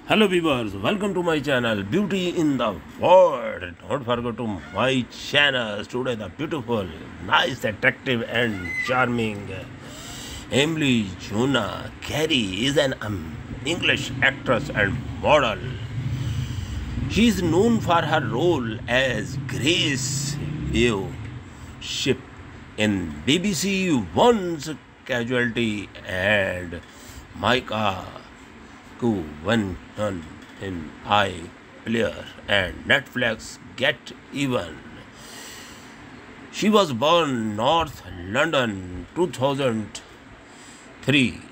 Hello viewers, welcome to my channel Beauty in the World. Don't forget to my channel. Today the beautiful, nice, attractive and charming Emily Juna Carey is an English actress and model. She is known for her role as Grace Yeo Ship in BBC One's Casualty and Micah One in iPlayer and Netflix Get Even. She was born North London 2003